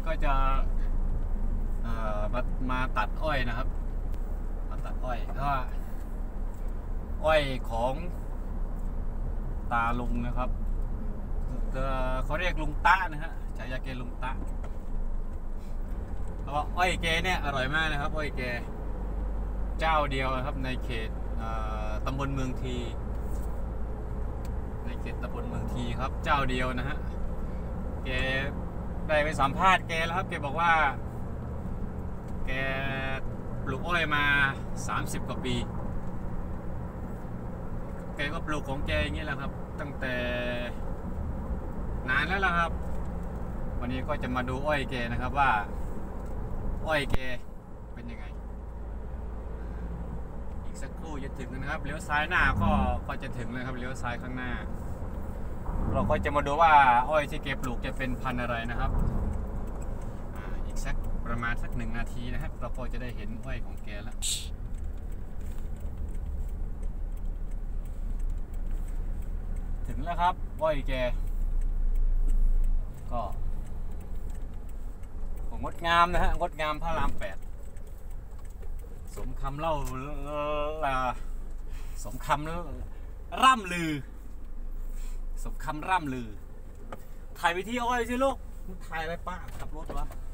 ก็จะมาตัดอ้อยนะครับมาตัดอ้อยก็อ้อยของตาลุงนะครับเขาเรียกลุงตะนะฮะฉายาแกลุงตะแล้วอ้อยแกเนี่ยอร่อยมากนะครับอ้อยแกเจ้าเดียวนะครับในเขตตำบลเมืองทีในเขตตำบลเมืองทีครับเจ้าเดียวนะฮะแกได้ไปสัมภาษณ์แกแล้วครับแกบอกว่าแกปลูกอ้อยมา30 กว่าปีแกก็ปลูกของแกอย่างนี้แหละครับตั้งแต่นานแล้วล่ะครับวันนี้ก็จะมาดูอ้อยแกนะครับว่าอ้อยแกเป็นยังไงอีกสักครู่จะถึงนะครับเลี้ยวซ้ายหน้าก็จะถึงเลยครับเลี้ยวซ้ายข้างหน้าเราก็จะมาดูว่าอ้อยที่แกปลูกจะเป็นพันธุ์อะไรนะครับอีกสักประมาณสัก1 นาทีนะครับเราก็จะได้เห็นอ้อยของแกแล้วถึงแล้วครับอ้อยแกก็งดงามนะฮะงดงามพระราม 8สมคำเล่าสมคำร่ำลือสมคำร่ำลือถ่ายไปที่อ้อยสิลูกถ่ายอะไรป้าขับรถวะ